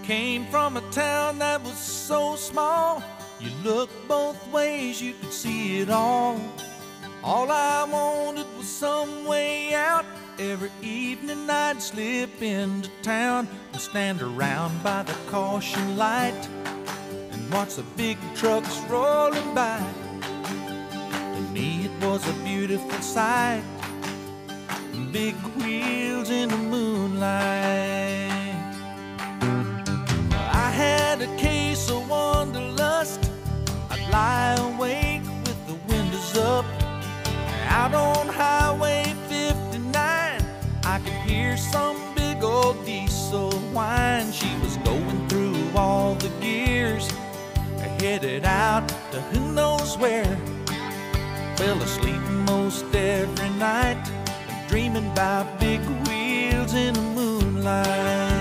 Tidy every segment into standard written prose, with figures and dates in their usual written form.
Came from a town that was so small, you looked both ways, you could see it all. All I wanted was some way out. Every evening I'd slip into town and stand around by the caution light and watch the big trucks rolling by. To me it was a beautiful sight, big wheels in the moonlight. I had a case of wanderlust. I'd lie awake with the windows up. Out on Highway 59, I could hear some big old diesel whine. She was going through all the gears, headed out to who knows where. Fell asleep most every night, dreaming about big wheels in the moonlight.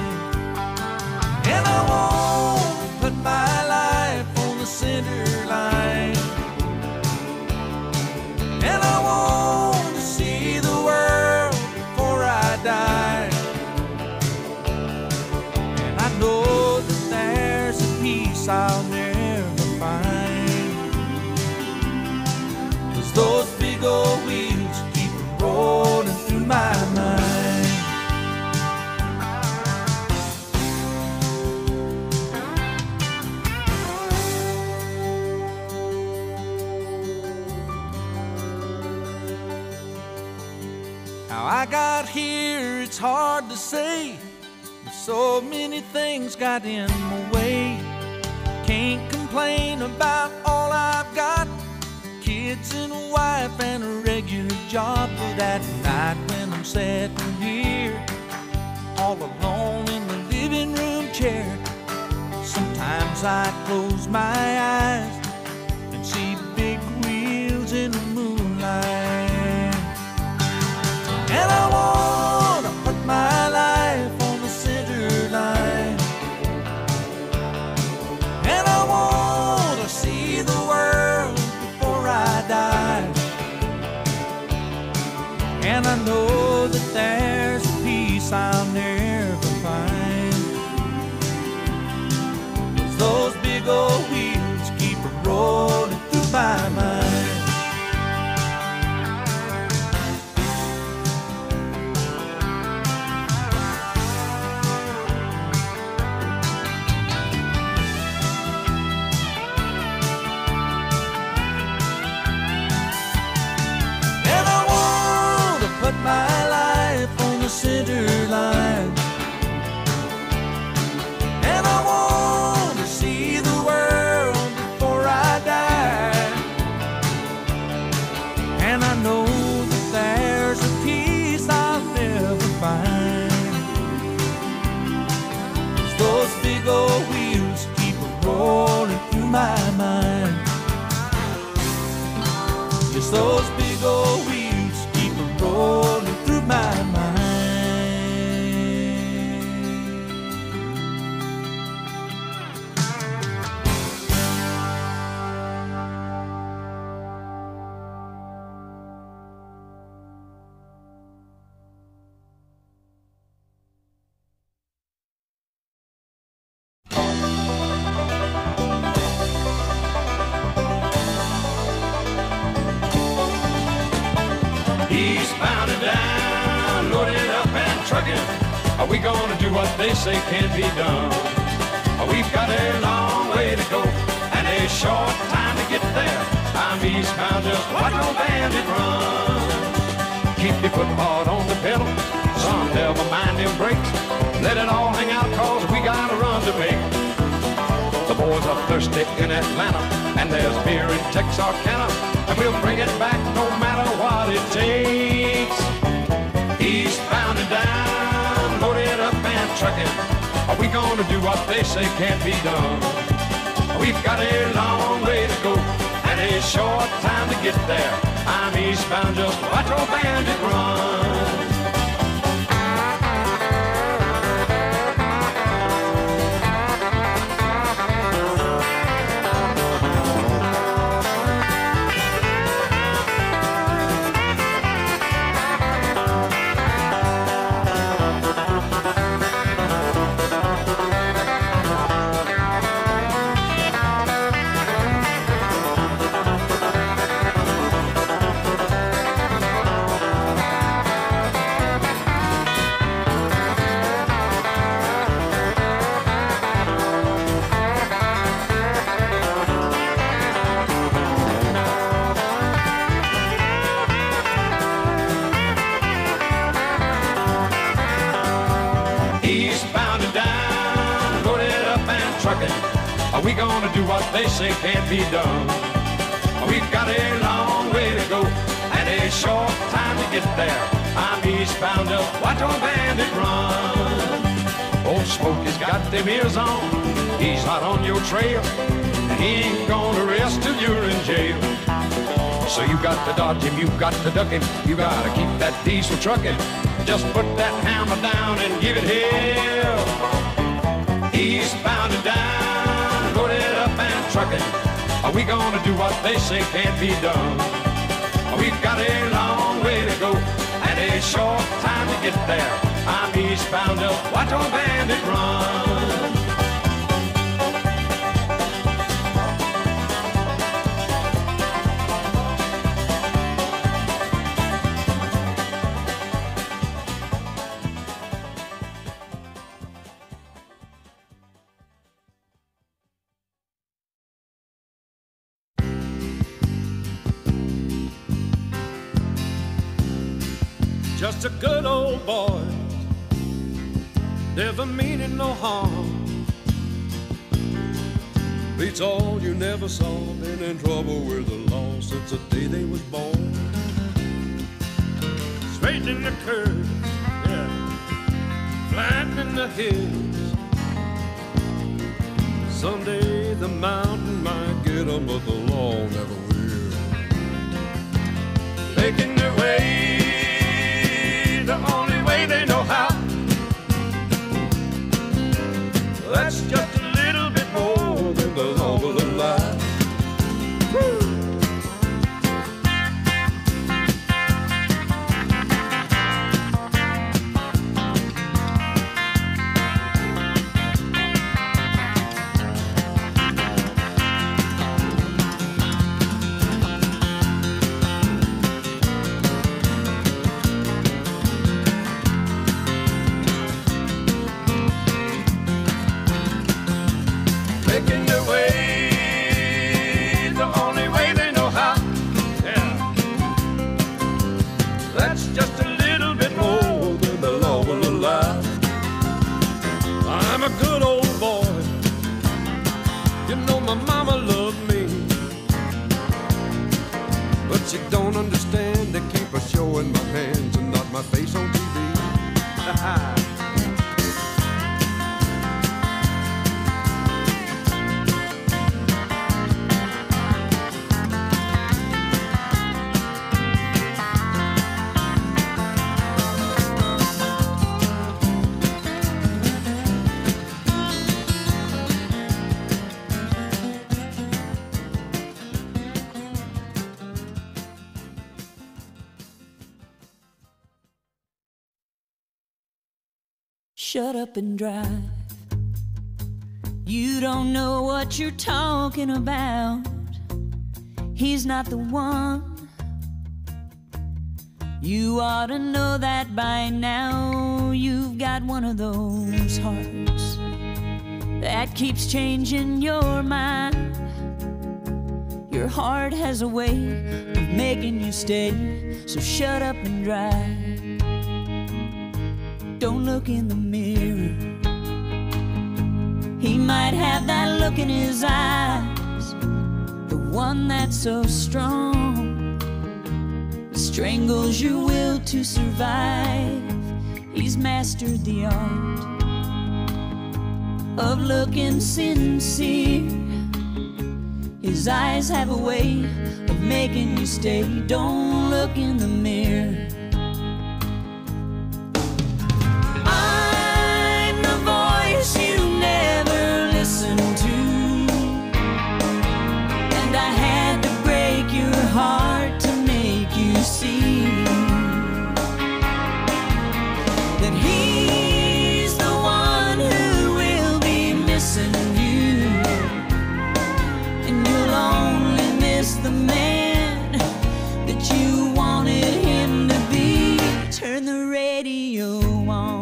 And I want to put my life on the center line, and I want to see the world before I die. And I know that there's a peace I'll never find, 'cause those big old wheels keep rolling through my mind. How I got here, it's hard to say, but so many things got in my way. Can't complain about all I've got, kids and a wife and a regular job. But at night when I'm sitting here all alone in the living room chair, sometimes I close my eyes and see big wheels in the moonlight. And I want to put my life on the center line, and I want to see the world before I die. And I know that there's a peace I'll never find, 'cause those big old wheels keep rolling through my mind. My life on the center line, and I want to see the world before I die. And I know that there's a peace I'll never find, 'cause those big old wheels keep rolling through my mind. Just those big old wheels rolling through my mind. Eastbound and down, loaded up and trucking. Are we gonna do what they say can't be done? We've got a long way to go and a short time to get there. I'm eastbound, just watch no bandit run. Keep your foot hard on the pedal, son, never mind them brakes. Let it all hang out, 'cause we got a run to make. The boys are thirsty in Atlanta, and there's beer in Texarkana, and we'll bring it back no matter what it takes. Eastbound and down, loaded up and trucking. Are we gonna do what they say can't be done? We've got a long way to go and a short time to get there. I'm eastbound, just watch old bandit run. Are we gonna do what they say can't be done? We've got a long way to go and a short time to get there. I'm eastbound up, watch our bandit run. Old Smokey's got them ears on, he's hot on your trail, and he ain't gonna rest till you're in jail. So you got to dodge him, you got to duck him, you gotta keep that diesel trucking. Just put that hammer down and give it hell. Eastbound and down, loaded up and trucking. Are we gonna do what they say can't be done? We've got a long way to go and a short time to get there. I'm eastbound up, watch our bandit run. Just a good old boy, never meaning no harm. Beats all you never saw, been in trouble with the law since the day they was born. Straightening the curves, yeah, flattening the hills. Someday the mountain might get 'em, but the law never will. Making their way the only way they know how. That's just a little bit more than the law will allow. Woo! Making their way the only way they know how. Yeah. That's just a little bit more than the law will allow. I'm a good old boy. You know my mama loved me, but she don't understand. They keep her showing my hands and not my face on TV. Shut up and drive. You don't know what you're talking about. He's not the one. You ought to know that by now. You've got one of those hearts that keeps changing your mind. Your heart has a way of making you stay, so shut up and drive. Don't look in the mirror. He might have that look in his eyes, the one that's so strong, strangles your will to survive. He's mastered the art of looking sincere. His eyes have a way of making you stay. Don't look in the mirror. You never listened to, and I had to break your heart to make you see that he's the one who will be missing you, and you'll only miss the man that you wanted him to be. Turn the radio on,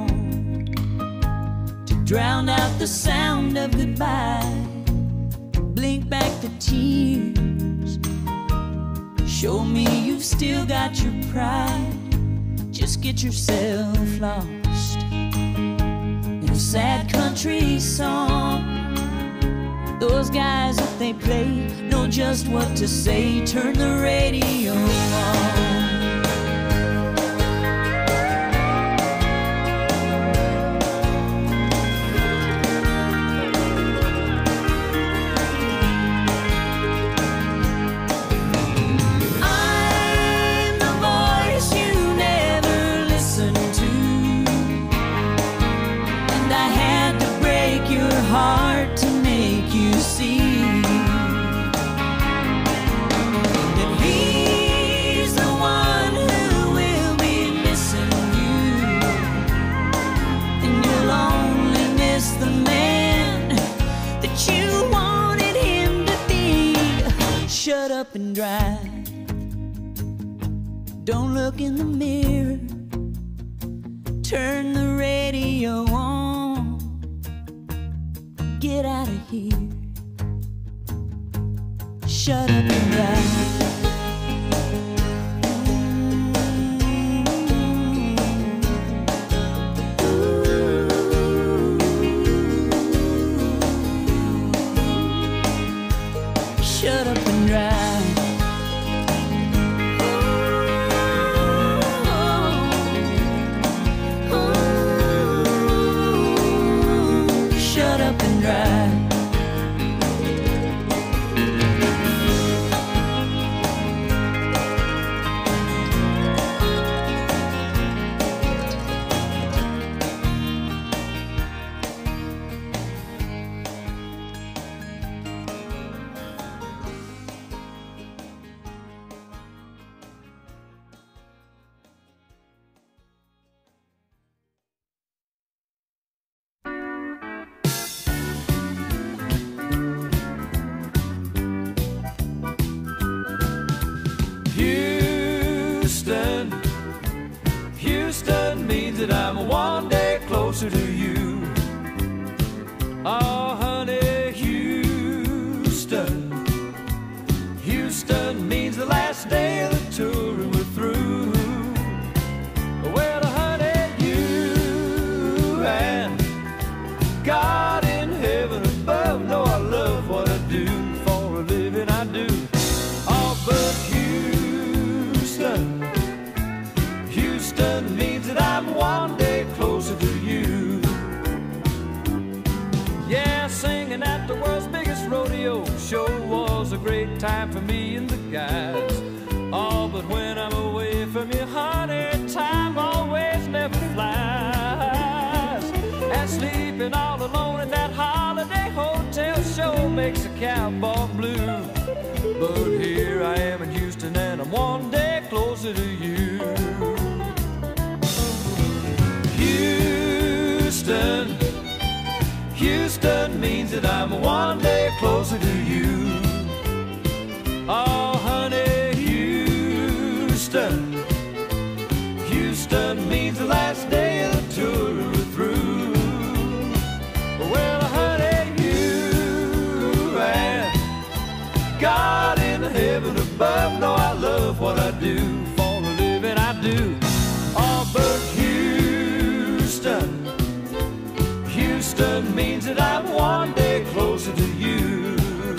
drown out the sound of goodbye. Blink back the tears. Show me you've still got your pride. Just get yourself lost in a sad country song. Those guys, if they play, know just what to say. Turn the radio on. Heart to make you see that he's the one who will be missing you, and you'll only miss the man that you wanted him to be. Shut up and drive, don't look in the mirror, turn the radio on. Get out of here. Shut up and drive. Shut up and drive. Shut up and drive. Houston means that I'm one day closer to you. Oh, honey, Houston. Houston means the last day of the tour and we're through. Well, honey, you and God in heaven above know I love what I do. For a living I do. Oh, but Houston, Houston means that I'm one day closer to you. Yeah, singing at the world's biggest rodeo show was a great time for me and the guys. Oh, but when I'm away from you, honey, time always never flies. And sleeping all alone in that holiday hotel show makes a cowboy blue. But here I am in Houston and I'm one day closer to you. Houston, Houston means that I'm one day closer to you. Oh, honey, Houston, Houston means the last day of the tour we're through. Well, honey, you and God in heaven above know I love what I do. For a living I do. Oh, but Houston, Houston means that I'm one day closer to you.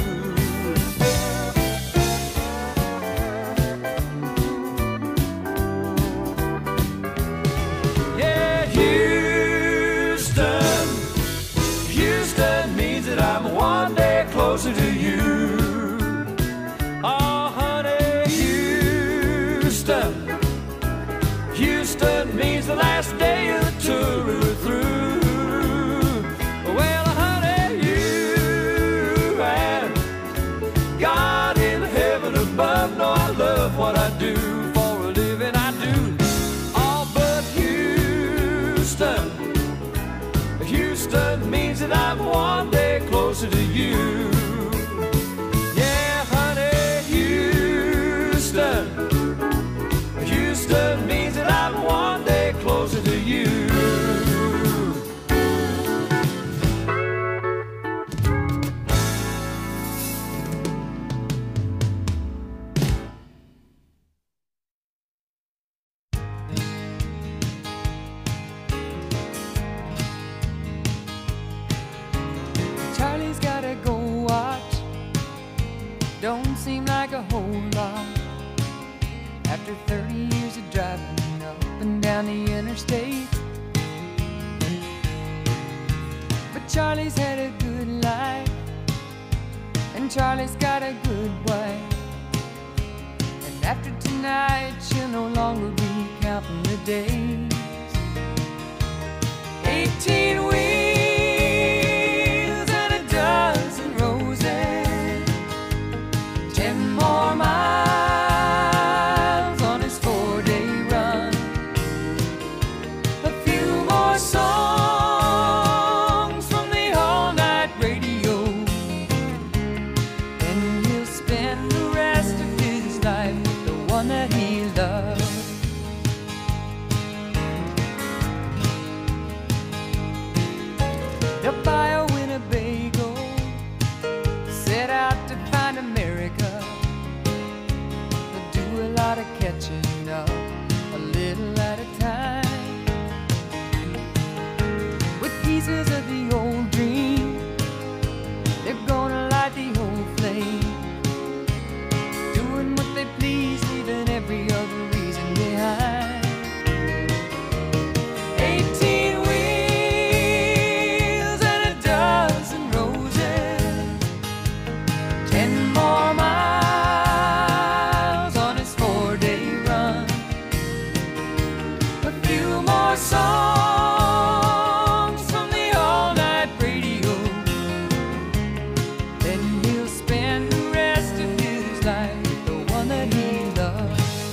Yeah, Houston, Houston means that I'm one day closer to you. Oh, honey, Houston, Houston means the last day of the tour we're through. Well, honey, you and God in heaven above know I love what I do. For a living I do. Oh, but Houston, Houston means that I'm one day closer to you. Yeah, honey, Houston, Houston means that I'm one day closer to you. don't seem like a whole lot after 30 years of driving up and down the interstate. But Charlie's had a good life, and Charlie's got a good wife. And after tonight, she'll no longer be counting the days. 18 wheels and a dozen roses, 10 more miles on his 4-day run, a few more songs from the all-night radio, and he'll spend the rest of his life with the one that he loves. They'll buy a Winnebago, set out to find America. They'll do a lot of catching up, a little at a time, with pieces of the old dream. They're gonna light the old flame, doing what they please, leaving every other reason behind. 18 wheels and a dozen roses, 10 more miles on his 4-day run, a few more songs from the all-night radio. Then he'll spend the rest of his life with the one that he loves.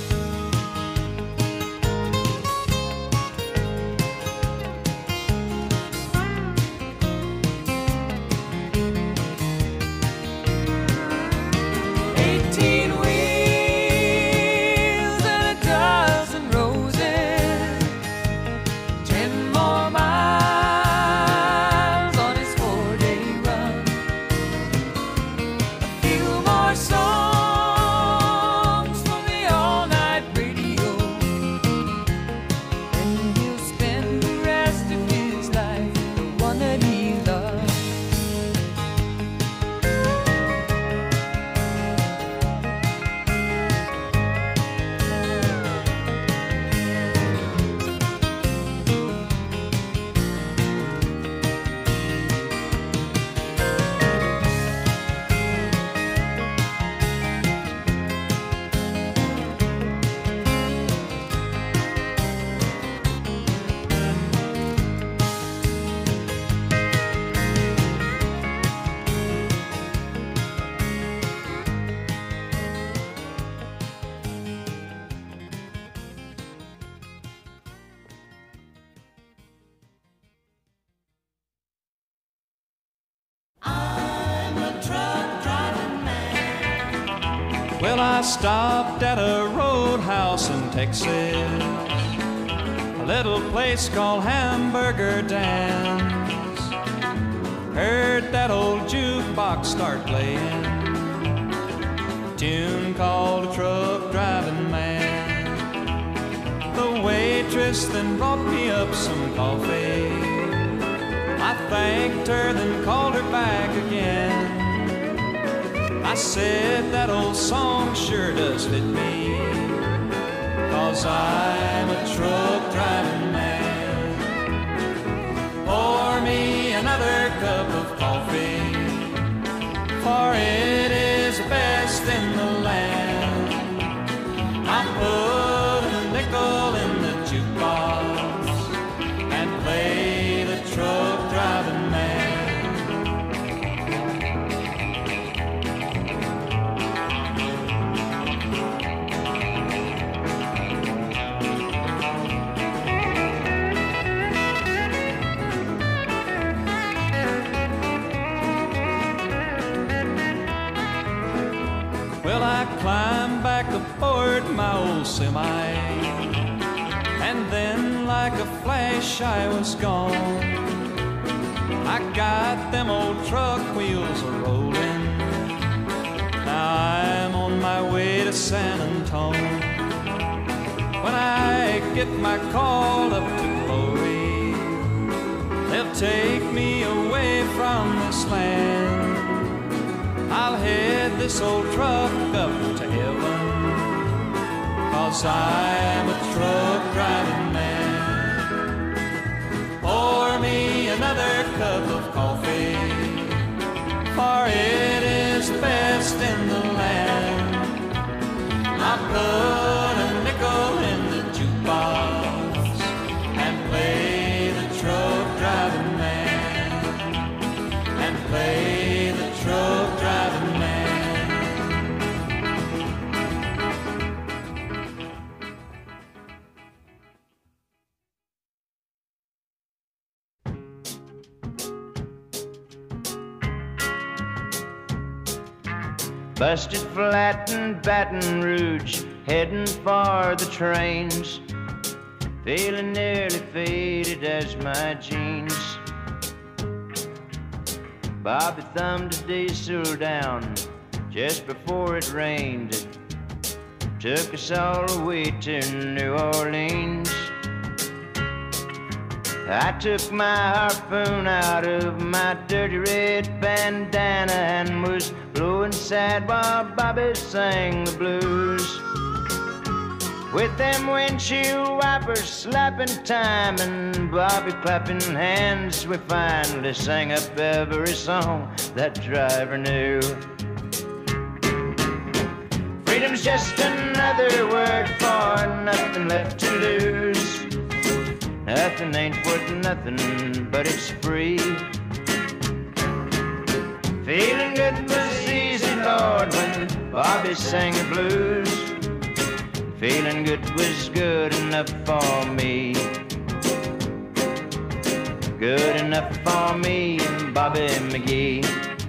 Well, I stopped at a roadhouse in Texas, a little place called Hamburger Dan's. Heard that old jukebox start playing a tune called Truck Driving Man. The waitress then brought me up some coffee. I thanked her, then called her back again. I said that old song sure does fit me, 'cause I'm a truck driving man. Pour me another cup of coffee, for it is the best in the land. I put a nickel in the jukebox and play the truck driving man. Well, I climbed back aboard my old semi, and then like a flash I was gone. I got them old truck wheels a-rolling. Now I'm on my way to San Antonio. When I get my call up to glory, they'll take me away from this land. I'll head this old truck up to heaven, 'cause I'm a truck driving man. Pour me another cup of coffee, for it is the best in the land. I'll put a nickel in the jukebox and play the truck driving man, and play the truck driving man. Busted flat in Baton Rouge, heading for the trains, feeling nearly faded as my jeans. Bobby thumbed the diesel down just before it rained, took us all the way to New Orleans. I took my harpoon out of my dirty red bandana and was blowing sad while Bobby sang the blues. With them windshield wipers slapping time and Bobby clapping hands, we finally sang up every song that driver knew. Freedom's just another word for nothing left to lose. Nothing ain't worth nothing, but it's free. Feeling good was easy, Lord, when Bobby sang the blues. Feeling good was good enough for me. Good enough for me and Bobby McGee.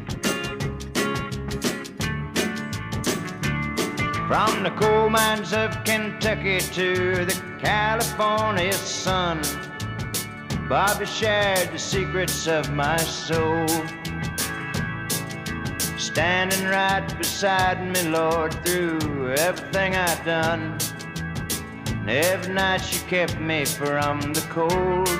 From the coal mines of Kentucky to the California sun, Bobby shared the secrets of my soul. Standing right beside me, Lord, through everything I've done. And every night she kept me from the cold.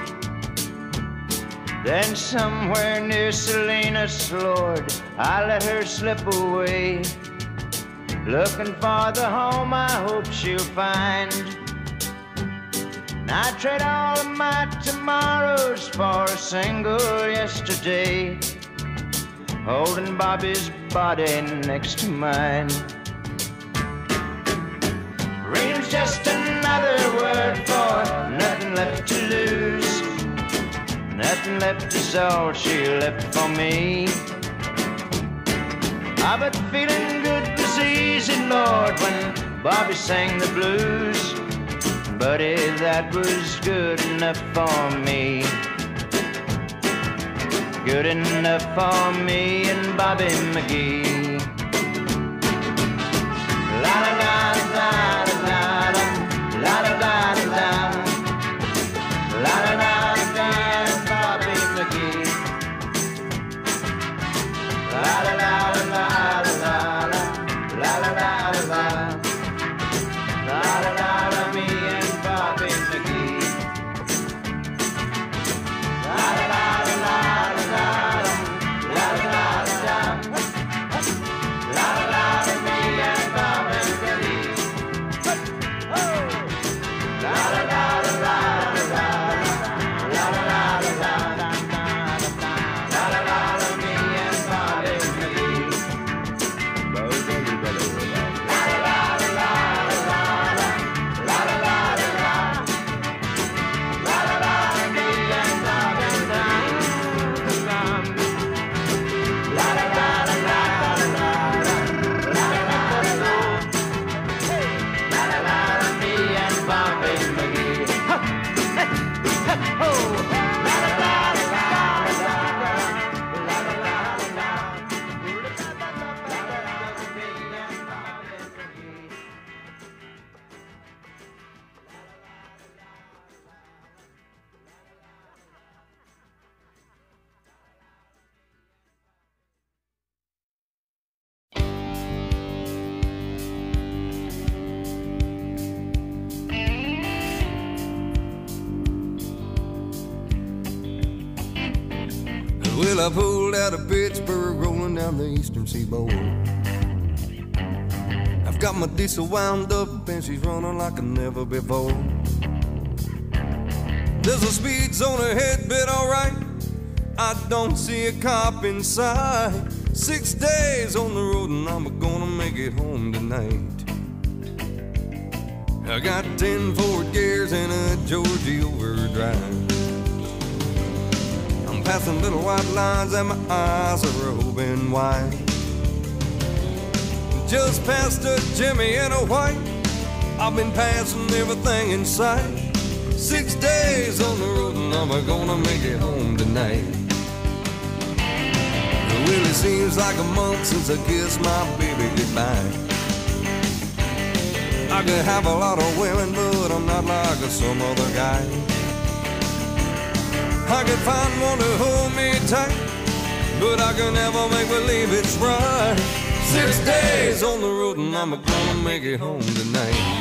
Then somewhere near Salinas, Lord, I let her slip away, looking for the home I hope she'll find. And I trade all of my tomorrows for a single yesterday, holding Bobby's body next to mine. Freedom's just another word for nothing left to lose. Nothing left is all she left for me. But feeling good was easy, Lord, when Bobby sang the blues. Buddy, that was good enough for me. Good enough for me and Bobby McGee. La la la la la la la la la la la la la la Bobby McGee. La la la la la la la la la la la la la la me and Bobby McGee. La la la la la la la la la la la la me and Bobby McGee. La la la la la la la la la la la la la me and Bobby McGee. La la la la la la la la la la la la me and Bobby McGee. La la la la la la la la la la la me and Bobby McGee. La la la la la la la la la Well, I pulled out of Pittsburgh, rolling down the eastern seaboard. I've got my diesel wound up and she's running like never before. There's a speed zone ahead, but alright, I don't see a cop inside. 6 days on the road and I'm gonna make it home tonight. I got 10 forward gears and a Georgie overdrive. I'm passing little white lines and my eyes are open wide. Just past a Jimmy and a white, I've been passing everything in sight. 6 days on the road and I'm gonna make it home tonight. It really seems like a month since I kissed my baby goodbye. I could have a lot of women, but I'm not like some other guy. I could find one to hold me tight, but I can never make believe it's right. 6 days on the road and I'm gonna make it home tonight.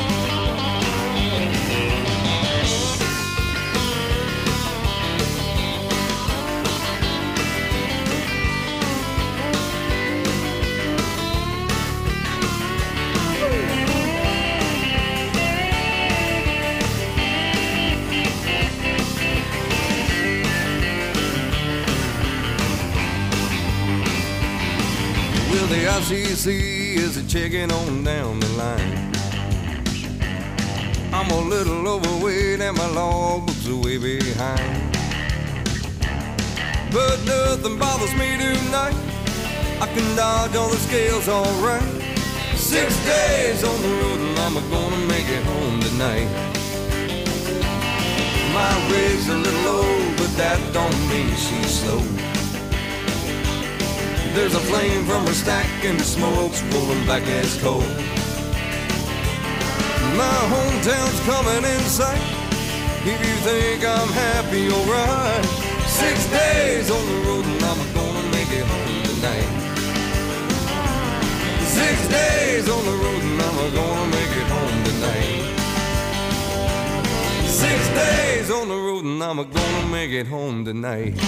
The ICC is a checking on down the line. I'm a little overweight and my logbook's way behind, but nothing bothers me tonight. I can dodge all the scales alright. 6 days on the road and I'm gonna make it home tonight. My rig's a little low, but that don't mean she's slow. There's a flame from her stack and the smoke's rolling back as coal. My hometown's coming in sight. If you think I'm happy, alright. 6 days on the road and I'm gonna make it home tonight. 6 days on the road and I'm gonna make it home tonight. 6 days on the road and I'm gonna make it home tonight.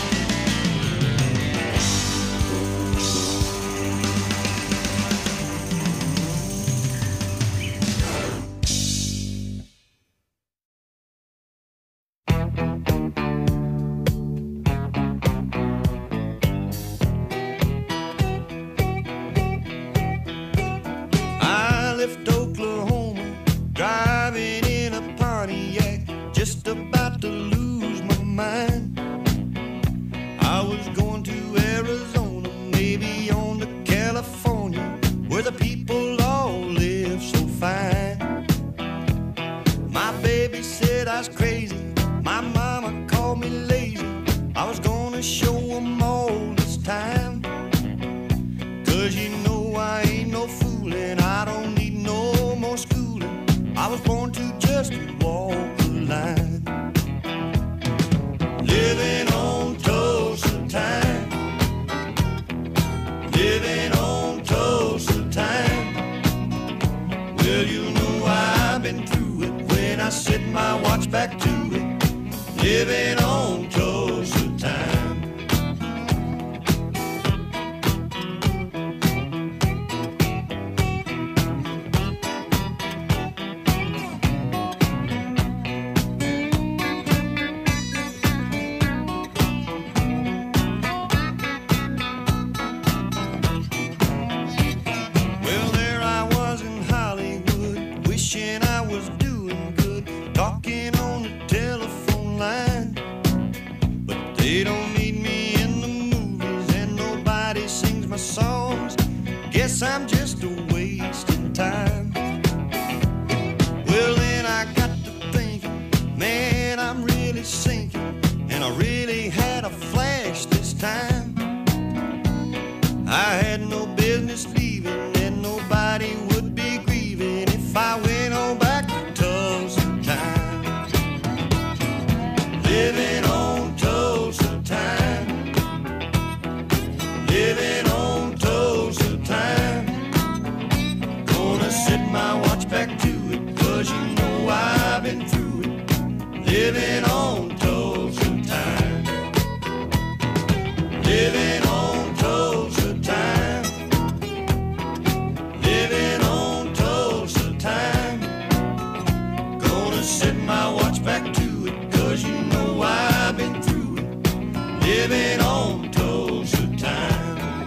Living on Tulsa time. set my watch back to it, 'cause you know I've been through it, living on Tulsa time.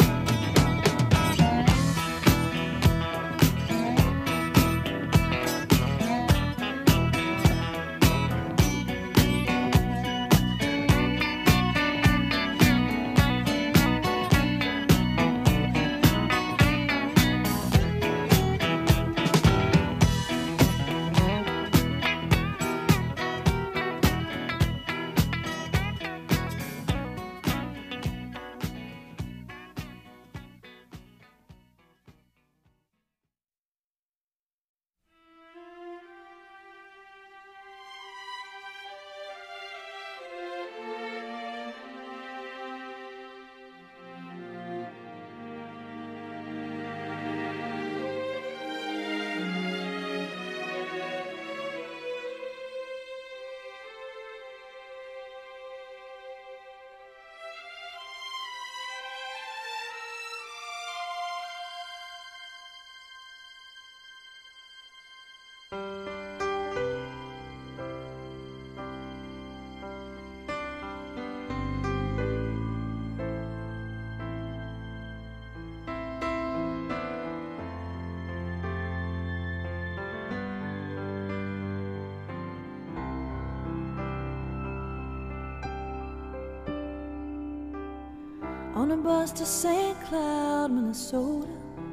On a bus to St. Cloud, Minnesota,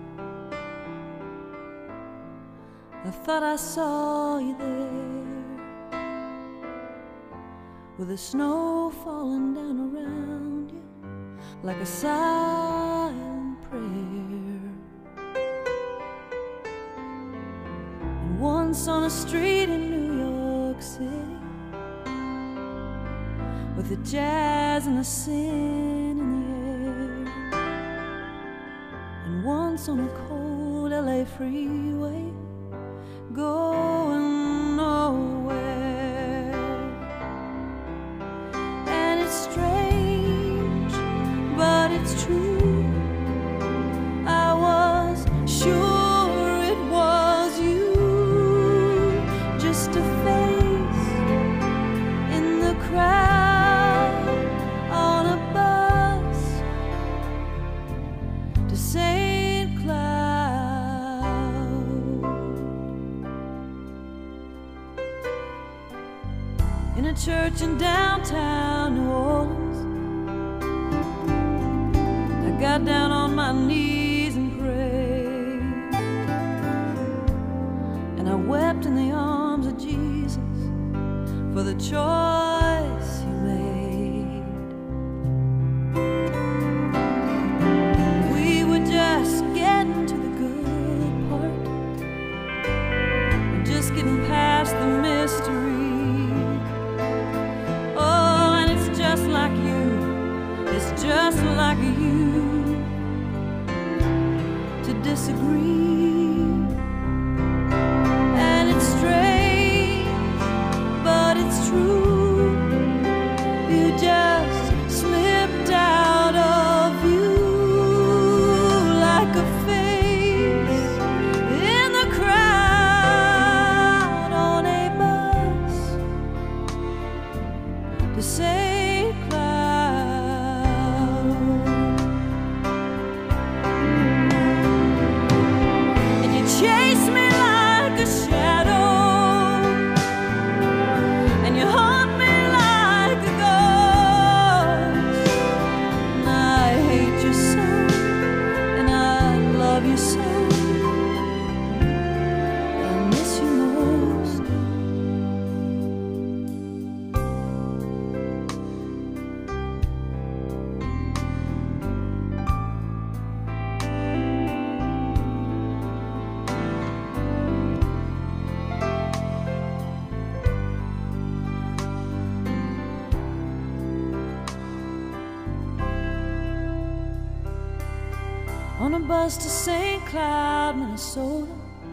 I thought I saw you there, with the snow falling down around you like a silent prayer. And once on a street in New York City, with the jazz and the sin in the air. And once on a cold LA freeway, going nowhere. And it's strange, but it's true, I was sure it was you, just a face in the crowd on a bus to St. Cloud. In a church in downtown New Orleans, I got down on my knees and prayed, and I wept in the arms of Jesus for the choice you made. We were just getting to the good part, and just getting past the mystery. Oh, and it's just like you, it's just like you to disagree. And it's strange, but it's true, you just slipped out of view like a face in the crowd on a bus to St. Cloud. And you chased me like a shadow, and you haunt me like a ghost. And I hate you so, and I love you so, I miss you most. On a bus to St. Cloud, Minnesota,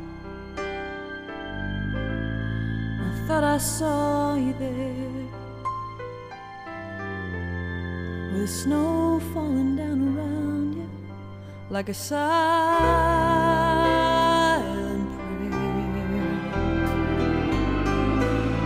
I thought I saw you there, with the snow falling down around you like a silent prayer.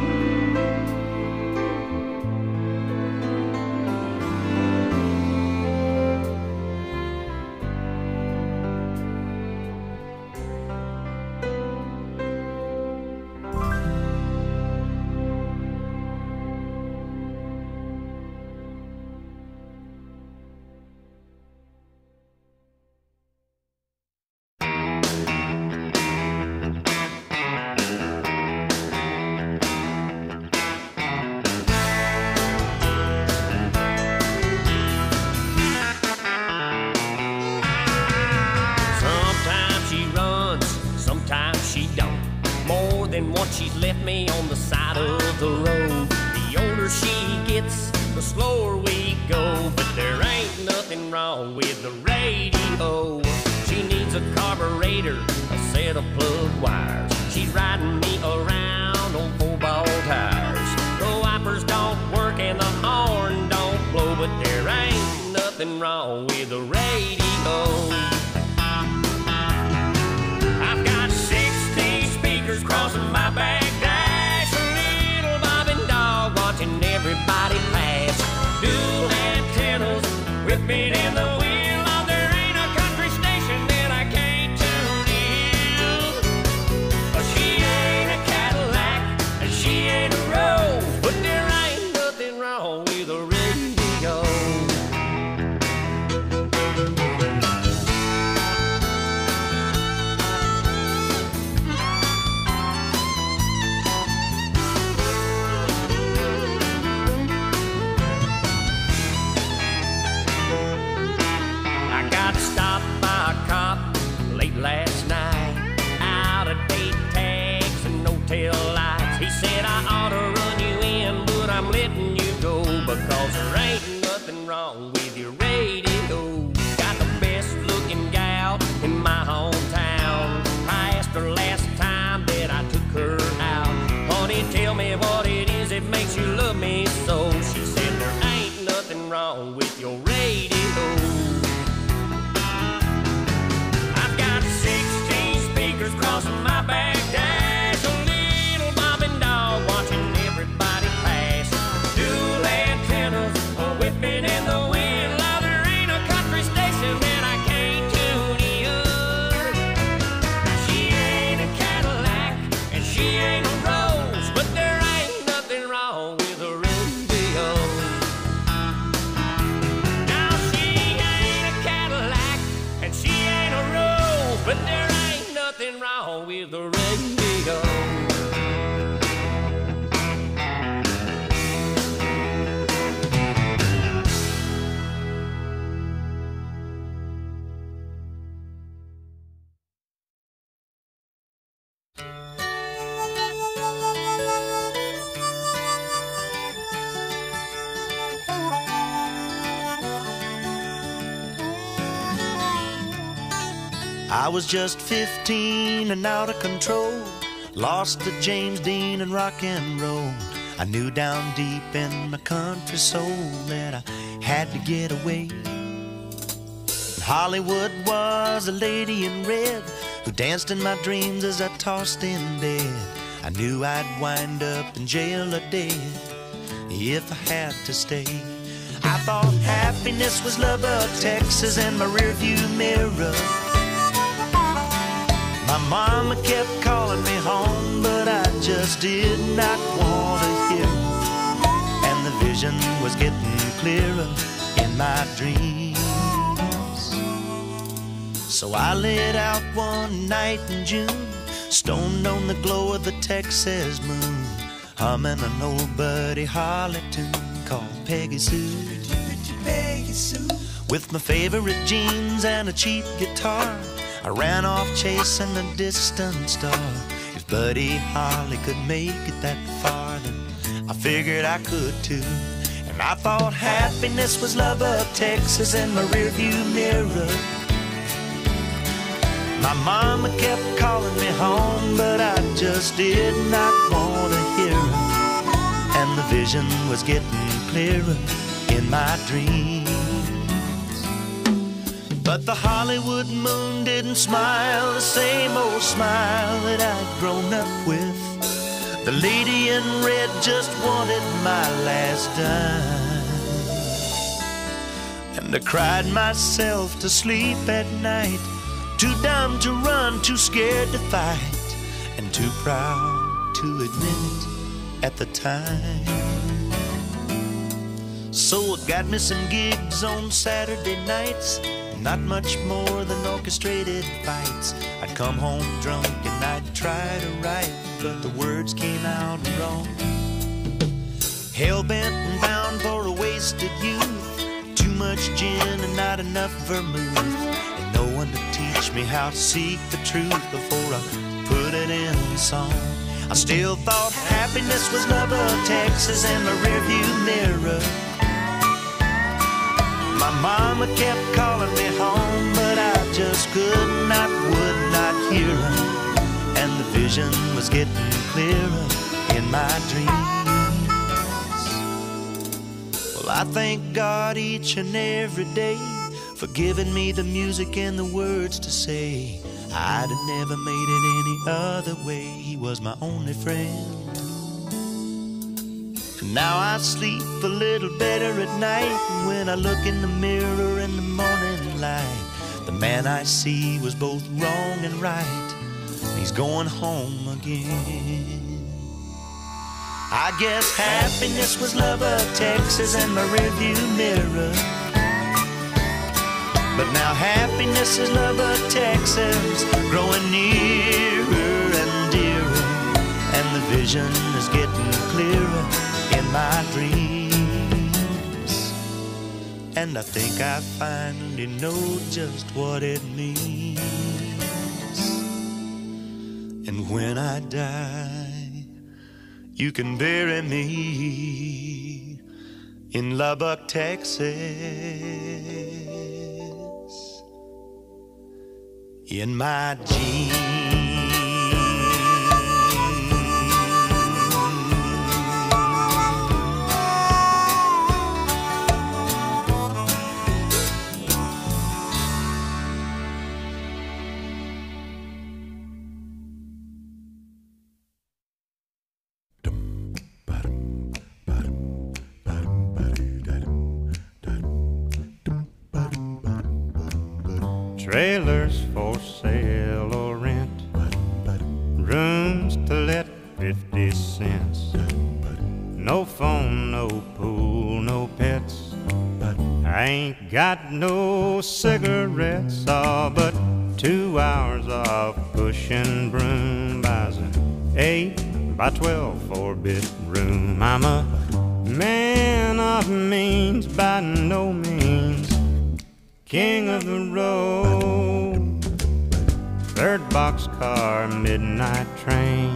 side of the road. The older she gets, the slower we go. But there ain't nothing wrong with the radio. She needs a carburetor, a set of plug wires. She's riding me around on 4-ball tires. The wipers don't work and the horn don't blow, but there ain't nothing wrong with the radio. I've got 60 speakers crossing my back dash, a little bobbing dog watching everybody pass. Dual antennas whipping in the wind. Oh, there ain't a country station that I can't tune in. She ain't a Cadillac and she ain't a Rose, but there ain't nothing wrong with the radio. Last night, out of date tags and no tail lights. He said I ought to run you in, but I'm letting you go because there ain't nothing wrong with your radio. Got the best looking gal in my hometown. I asked her last time that I took her out, honey, tell me what it is that makes you love me so. She said there ain't nothing wrong with your radio. Crossing my back dash, a little bobbing dog watching everybody pass. Dual antennas whipping in the wind. Now there ain't a country station that I can't tune in. She ain't a Cadillac and she ain't a Rose, but there ain't nothing wrong with the radio. Now she ain't a Cadillac and she ain't a Rose, but there ain't nothing wrong with the radio. I was just 15 and out of control, lost to James Dean and rock and roll. I knew down deep in my country soul that I had to get away. Hollywood was a lady in red who danced in my dreams as I tossed in bed. I knew I'd wind up in jail or dead if I had to stay. I thought happiness was Lubbock, Texas, and my rearview mirror. My mama kept calling me home, but I just did not want to hear her. And the vision was getting clearer in my dreams. So I lit out one night in June, stoned on the glow of the Texas moon, humming an old Buddy Holly tune called Peggy Sue. Peggy Sue. With my favorite jeans and a cheap guitar, I ran off chasing a distant star. If Buddy Holly could make it that far, then I figured I could too. And I thought happiness was Lubbock, Texas, in my rearview mirror. My mama kept calling me home, but I just did not want to hear her. And the vision was getting clearer in my dreams. But the Hollywood moon didn't smile the same old smile that I'd grown up with. The lady in red just wanted my last dime. And I cried myself to sleep at night, too dumb to run, too scared to fight, and too proud to admit it at the time. So I got me some gigs on Saturday nights, not much more than orchestrated fights. I'd come home drunk and I'd try to write, but the words came out wrong. Hell-bent and bound for a wasted youth, too much gin and not enough vermouth, and no one to teach me how to seek the truth before I put it in song. I still thought happiness was Lubbock, Texas, and the rearview mirror. My mama kept calling me home, but I just could not, would not hear her. And the vision was getting clearer in my dreams. Well, I thank God each and every day for giving me the music and the words to say. I'd have never made it any other way. He was my only friend. Now I sleep a little better at night. When I look in the mirror in the morning light, the man I see was both wrong and right. He's going home again. I guess happiness was Lubbock, Texas, and my rearview mirror. But now happiness is Lubbock, Texas, growing nearer and dearer, and the vision is getting clearer in my dreams. And I think I finally know just what it means. And when I die, you can bury me in Lubbock, Texas, in my jeans. Trailers for sale or rent, rooms to let 50 cents. No phone, no pool, no pets. I ain't got no cigarettes, all but 2 hours of pushing broom buys an 8 by 12 4-bit room. I'm a man of means, by no means king of the road. Third boxcar, midnight train,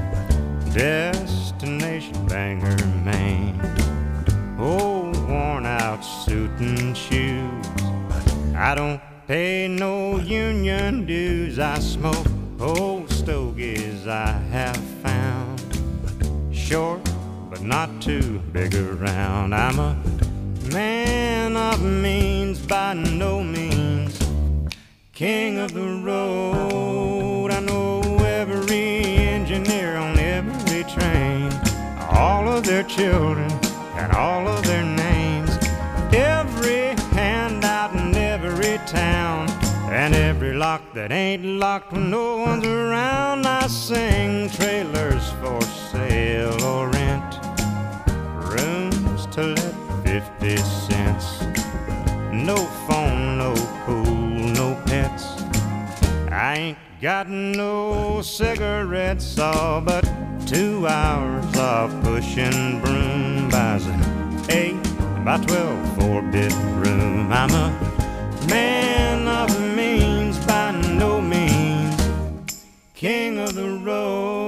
destination Bangor, Maine. Old worn out suit and shoes, I don't pay no union dues. I smoke old stogies I have found, short but not too big around. I'm a man of means, by no means king of the road. I know every engineer on every train, all of their children and all of their names, every handout in every town, and every lock that ain't locked when no one's around. I sing trailers for sale or rent, rooms to let 50 cents. No phone, no pool, no pets. I ain't got no cigarettes, all but 2 hours of pushing broom buys an 8 by 12 4-bit room. I'm a man of means, by no means king of the road.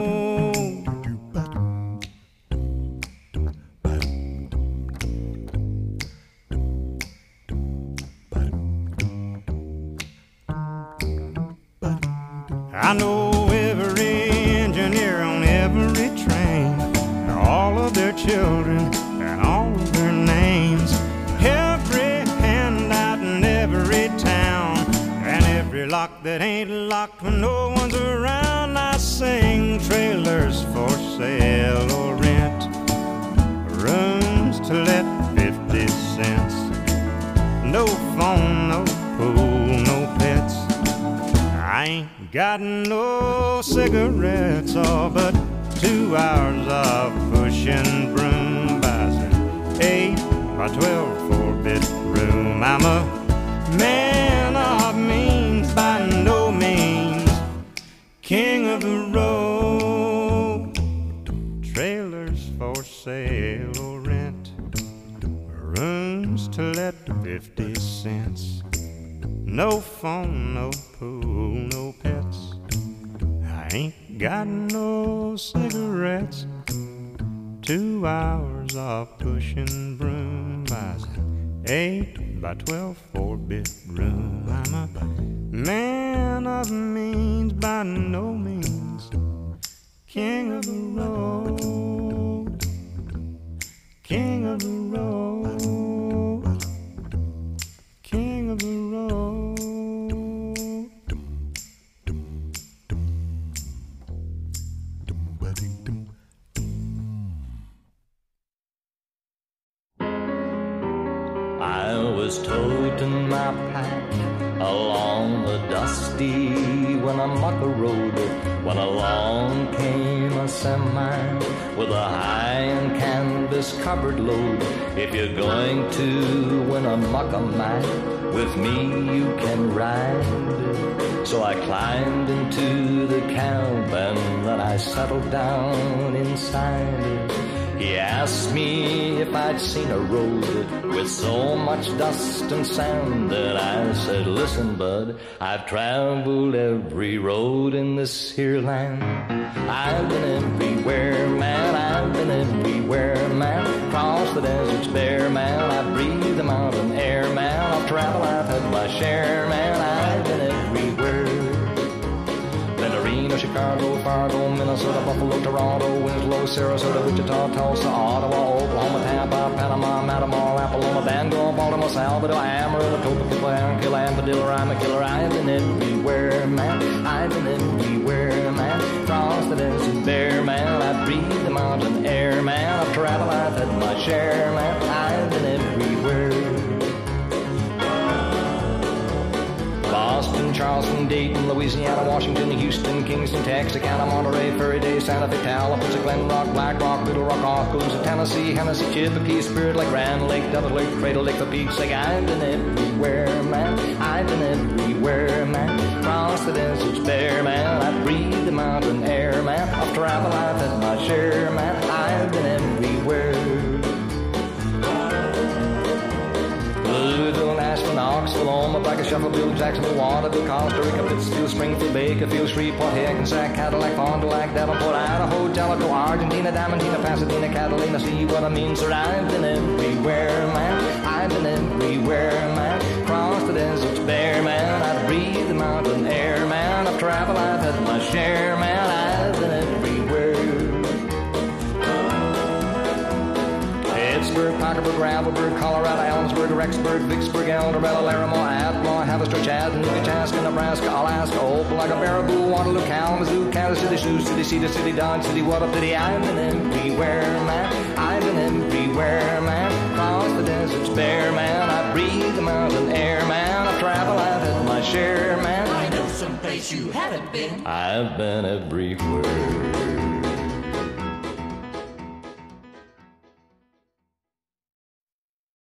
I know every engineer on every train, all of their children and all of their names, every handout in every town, and every lock that ain't locked when no one's around. I sing trailers for sale or rent, rooms to let 50 cents. No phone, no pool, no pets. I ain't got no cigarettes, all but 2 hours of pushing broom buys an 8 by 12 4-bit room. I'm a man of means, by no means king of the road. Trailers for sale or rent, rooms to let 50 cents. No phone, no pool, no pets. I ain't got no cigarettes, 2 hours of pushing broom, buys an 8 by 12 4-bedroom. I'm a man of means, by no means king of the road, king of the road, king of the road. I was toting my pack along the dusty Winnemucca road when along came a semi with a high and canvas covered load. If you're going to Winnemucca, man, with me you can ride. So I climbed into the cab and then I settled down inside. He asked me if I'd seen a road with so much dust and sand, and I said, listen, bud, I've traveled every road in this here land. I've been everywhere, man, I've been everywhere, man. Across the deserts bare, man, I breathe the mountain air, man. I've traveled, I've had my share, man, I've been everywhere. Reno, Chicago, Fargo, Minnesota, Buffalo, Toronto, Winslow, Sarasota, Wichita, Tulsa, Ottawa, Oklahoma, Tampa, Panama, Matamor, Apollonia, Bangor, Baltimore, Salvador, Amarillo, Topeka, Anquil, Amadillo, I'm a killer. I've been everywhere, man. I've been everywhere, man. Across the desert bare, man. I breathe the mountain air, man. I've traveled, I've had my share, man. I've been everywhere. Boston, Charleston, Dayton, Louisiana, Washington, Houston, Kingston, Texarkana, Monterey, Furry Day, Santa Fe, Tallahassee, Glen Rock, Black Rock, Little Rock, Oskaloosa, Tennessee, Hennessy, Chippewa, Spirit Lake, Grand Lake, Devil Lake, Cradle Lake, the Peaks Lake. I've been everywhere, man. I've been everywhere, man. Across the deserts bare, man. I breathe the mountain air, man. I've traveled, I've had my share, man. I've been everywhere. Louisville, Nashville, Knoxville, Omaha, Shuffleville, Jacksonville, Waterville, Costa Rica, Pittsfield, Springfield, Bakerfield, Shreveport, Hackensack, Cadillac, Fond du Lac, Davenport, Idaho, Jellicoe, Argentina, Diamantina, Pasadena, Catalina. See what I mean, sir? I've been everywhere, man. I've been everywhere, man. Across the deserts bare, man. I breathe the mountain air, man. I've traveled, I've had my share, man. I've been everywhere. Pittsburgh, Parkersburg, Gravelburg, Colorado, Ellensburg, Rexburg, Vicksburg, El Dorado, Laramie, Atmore, Haverstraw, Chattanooga, Chaska, Nebraska, Alaska, Opelika, Baraboo, Waterloo, Kalamazoo, Kansas City, Sioux City, Cedar City, Dodge City, what a pity. I've been everywhere, man. I've been everywhere, man. Across the deserts bare, man. I breathe the mountain air, man. I've traveled, I've had my share, man. I know someplace you haven't been. I've been everywhere.